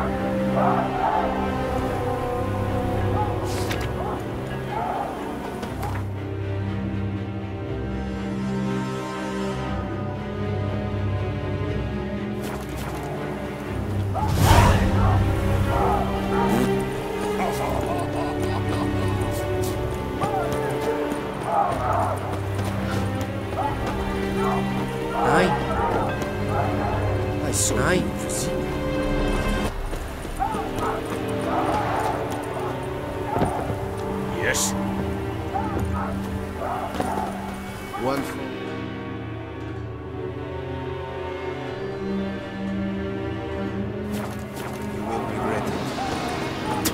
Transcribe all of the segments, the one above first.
Yes. One. You will regret it.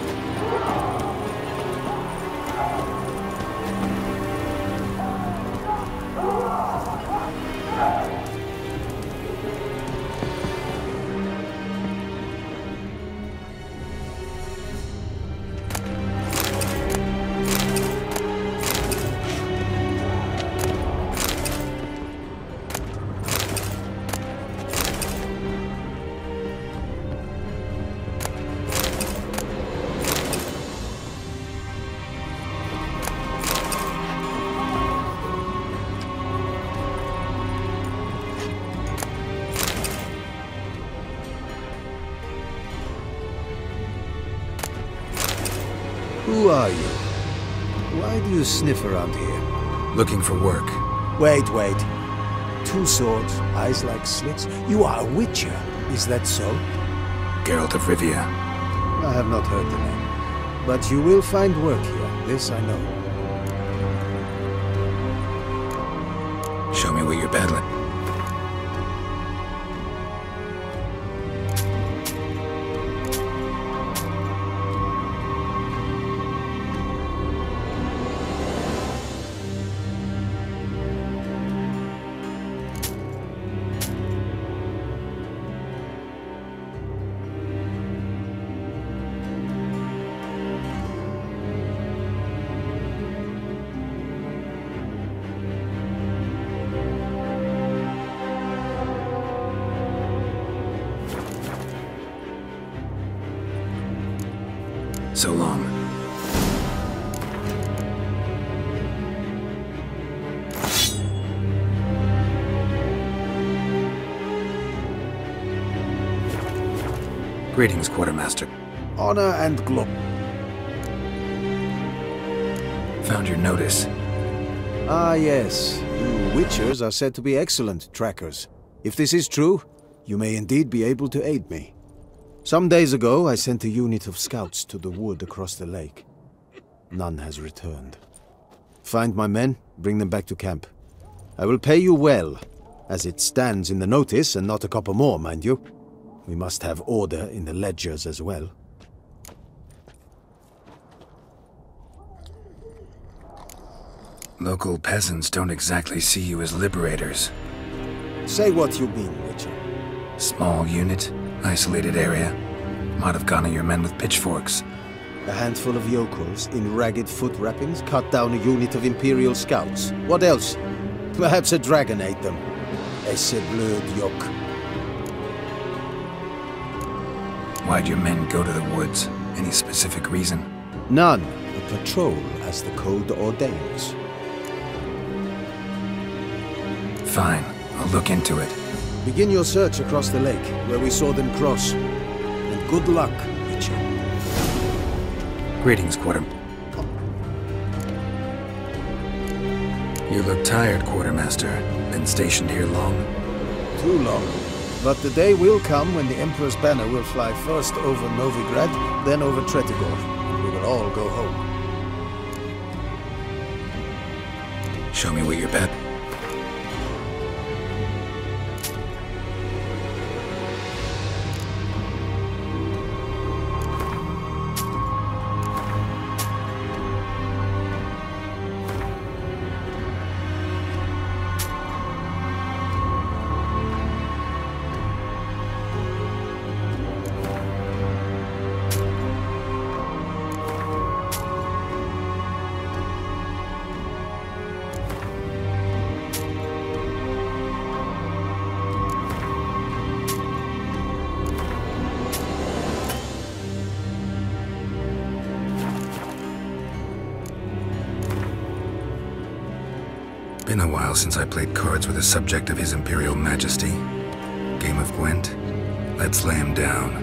Who are you? Why do you sniff around here? Looking for work. Wait. 2 swords, eyes like slits. You are a witcher, is that so? Geralt of Rivia. I have not heard the name. But you will find work here, this I know. Show me what you're battling. So long. Greetings, Quartermaster. Honor and glory. Found your notice. Ah, yes. You witchers are said to be excellent trackers. If this is true, you may indeed be able to aid me. Some days ago, I sent a unit of scouts to the wood across the lake. None has returned. Find my men, bring them back to camp. I will pay you well, as it stands in the notice, and not a copper more, mind you. We must have order in the ledgers as well. Local peasants don't exactly see you as liberators. Say what you mean, Witcher. Small unit, isolated area. Might have gone at your men with pitchforks. A handful of yokels in ragged foot wrappings cut down a unit of Imperial scouts. What else? Perhaps a dragon ate them. Esse blöd yoke. Why'd your men go to the woods? Any specific reason? None. A patrol, as the code ordains. Fine, I'll look into it. Begin your search across the lake, where we saw them cross. And good luck, Witcher. Greetings, Quarter. You look tired, Quartermaster. Been stationed here long? Too long. But the day will come when the Emperor's banner will fly first over Novigrad, then over Tretigor, and we will all go home. Show me what you're bet. been a while since I played cards with a subject of His Imperial Majesty. Game of Gwent? Let's lay him down.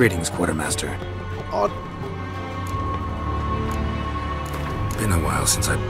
Greetings, Quartermaster. Odd. Been a while since I...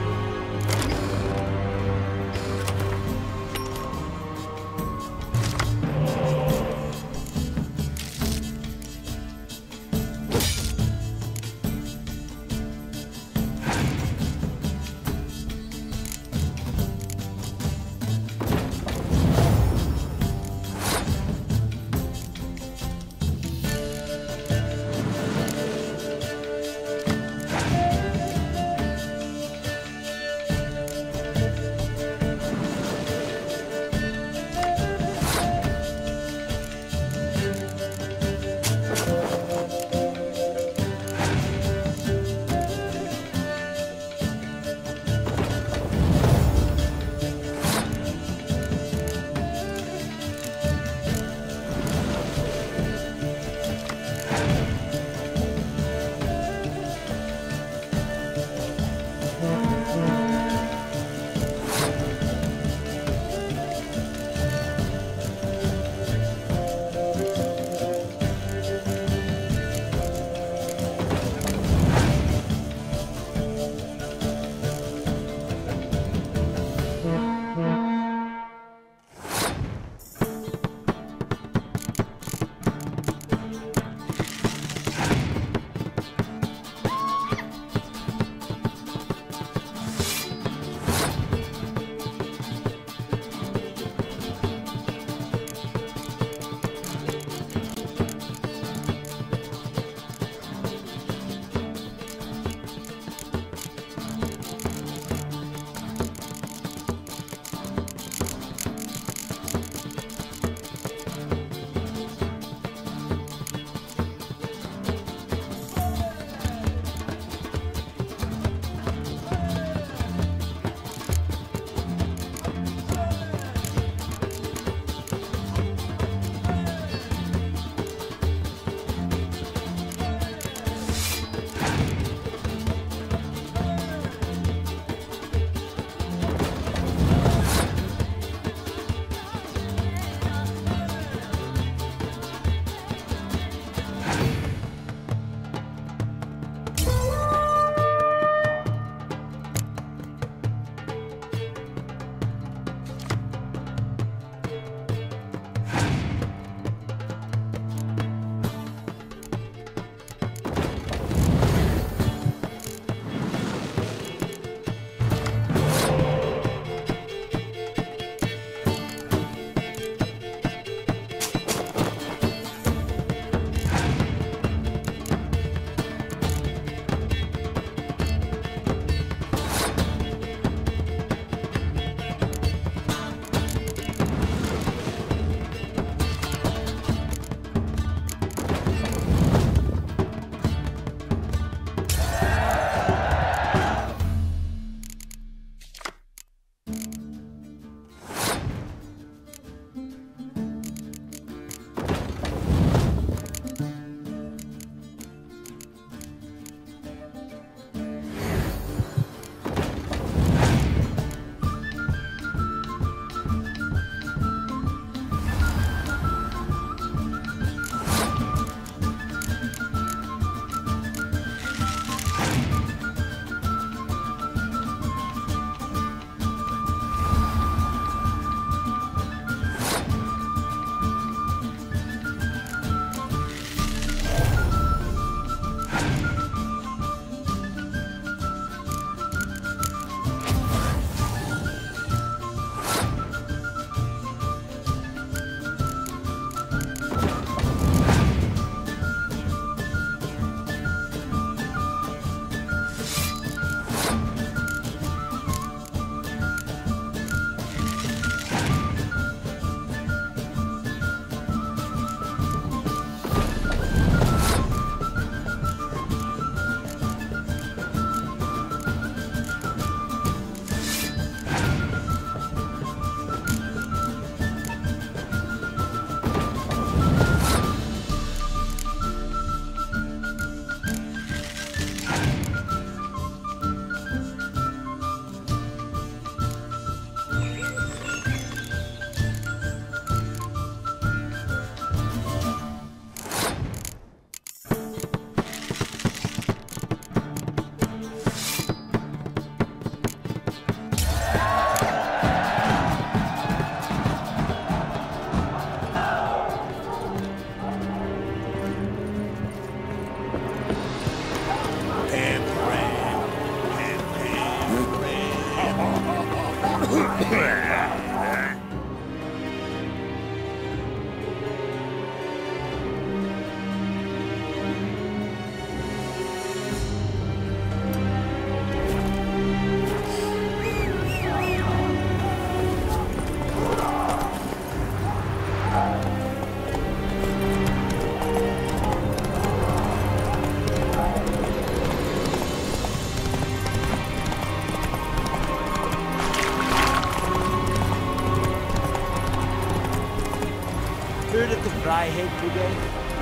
Heard of the Fryhead Brigade?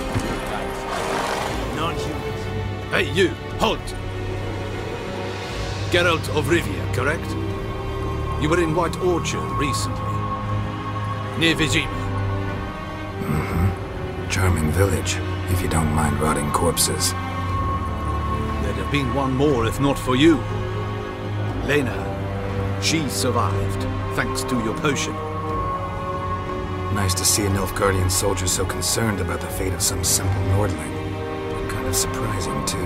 Non-humans. Hey, you! Halt! Geralt of Rivia, correct? You were in White Orchard recently. Near Vizima. Charming village, if you don't mind rotting corpses. There'd have been one more if not for you. Lena. She survived, thanks to your potion. Nice to see a Nilfgaardian soldier so concerned about the fate of some simple Nordling. But kind of surprising, too.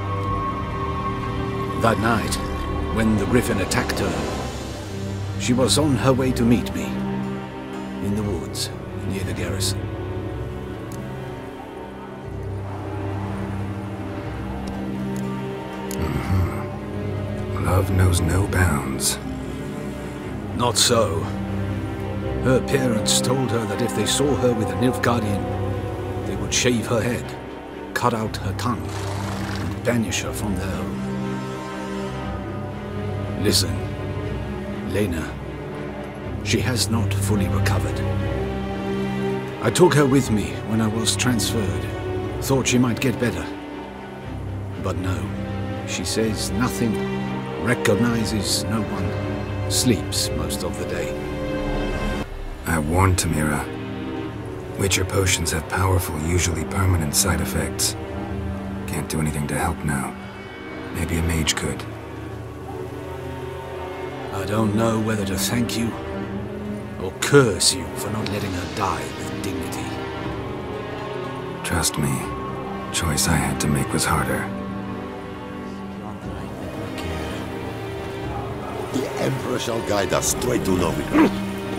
That night, when the Griffin attacked her, she was on her way to meet me. In the woods, near the garrison. Love knows no bounds. Not so. Her parents told her that if they saw her with a Nilfgaardian, they would shave her head, cut out her tongue, and banish her from their home. Listen, Lena, she has not fully recovered. I took her with me when I was transferred. Thought she might get better. But no, she says nothing, recognizes no one, sleeps most of the day. I warned Tamira. Witcher potions have powerful, usually permanent side effects. Can't do anything to help now. Maybe a mage could. I don't know whether to thank you or curse you for not letting her die with dignity. Trust me, choice I had to make was harder. The Emperor shall guide us straight to Novigrad.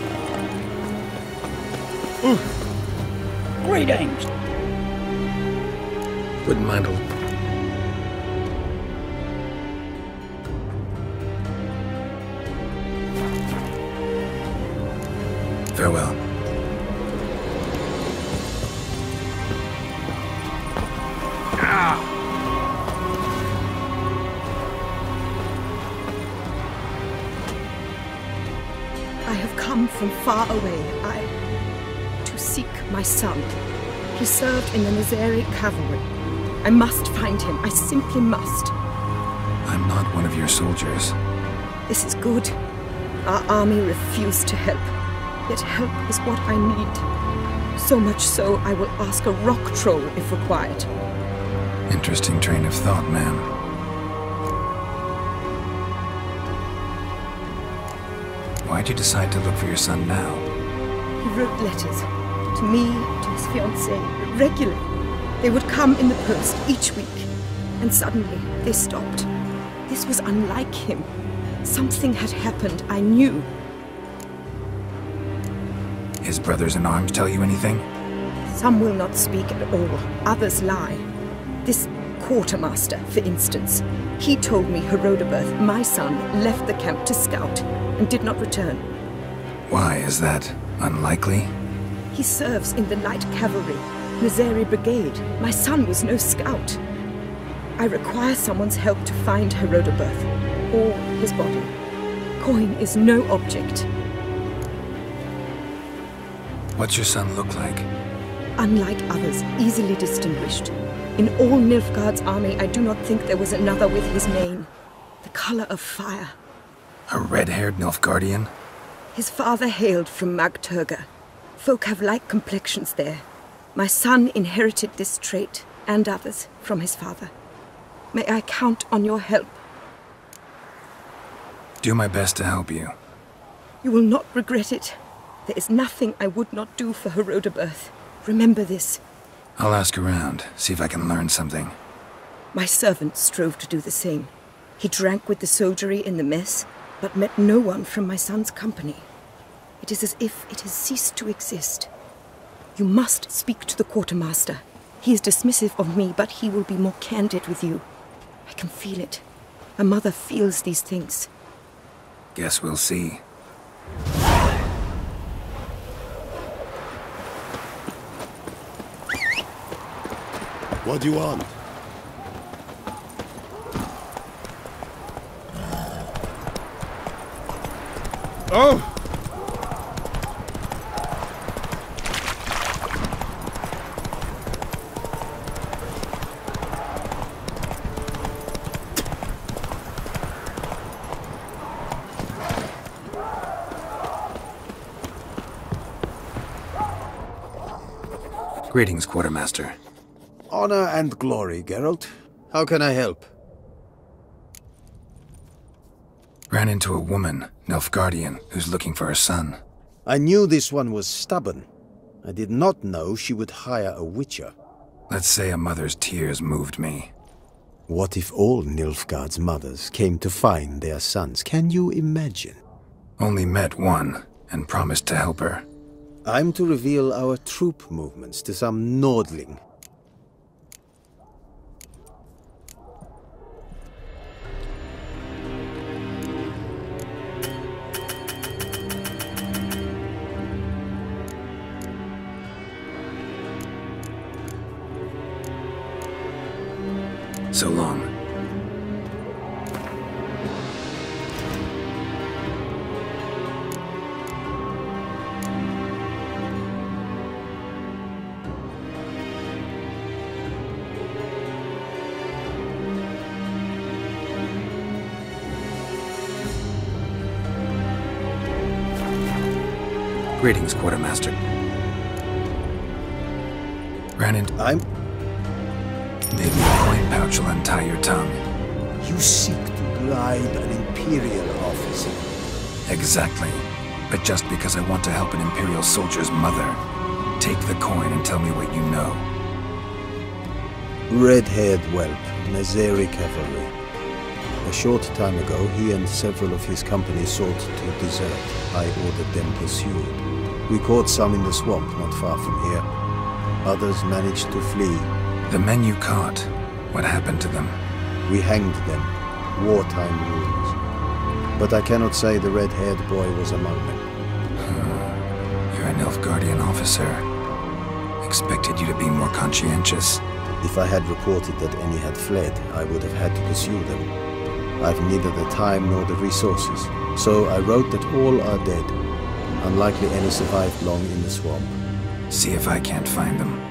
Greetings! Wouldn't mind a... Farewell. I have come from far away. To seek my son. He served in the Nazari cavalry. I must find him. I simply must. I'm not one of your soldiers. This is good. Our army refused to help. Yet help is what I need. So much so, I will ask a rock troll if required. Interesting train of thought, ma'am. Why'd you decide to look for your son now? He wrote letters. To me, to his fiancée, regularly. They would come in the post each week. And suddenly, they stopped. This was unlike him. Something had happened, I knew. His brothers in arms tell you anything? Some will not speak at all, others lie. This quartermaster, for instance, he told me Herodoberth, my son, left the camp to scout and did not return. Why, is that unlikely? He serves in the light cavalry, Nazari Brigade. My son was no scout. I require someone's help to find Herodoberth, or his body. Coin is no object. What's your son look like? Unlike others, easily distinguished. In all Nilfgaard's army, I do not think there was another with his mane. The color of fire. A red-haired Nilfgaardian? His father hailed from Magturga. Folk have light complexions there. My son inherited this trait, and others, from his father. May I count on your help? Do my best to help you. You will not regret it. There is nothing I would not do for Herodoberth. Remember this. I'll ask around, see if I can learn something. My servant strove to do the same. He drank with the soldiery in the mess, but met no one from my son's company. It is as if it has ceased to exist. You must speak to the quartermaster. He is dismissive of me, but he will be more candid with you. I can feel it. A mother feels these things. Guess we'll see. What do you want? Oh! Greetings, Quartermaster. Honor and glory, Geralt. How can I help? Ran into a woman, Nilfgaardian, who's looking for her son. I knew this one was stubborn. I did not know she would hire a witcher. Let's say a mother's tears moved me. What if all Nilfgaard's mothers came to find their sons? Can you imagine? Only met one, and promised to help her. I'm to reveal our troop movements to some Nordling. So long. Greetings, Quartermaster. Ran into... Maybe a coin pouch will untie your tongue. You seek to bribe an Imperial officer. Exactly. But just because I want to help an Imperial soldier's mother, take the coin and tell me what you know. Red-haired whelp, Nazeri cavalry. A short time ago, he and several of his company sought to desert. I ordered them pursued. We caught some in the swamp not far from here. Others managed to flee. The men you caught, what happened to them? We hanged them. Wartime rules. But I cannot say the red-haired boy was among them. You're a Nilfgaardian officer. Expected you to be more conscientious. If I had reported that any had fled, I would have had to pursue them. I've neither the time nor the resources, so I wrote that all are dead. Unlikely any survived long in the swamp. See if I can't find them.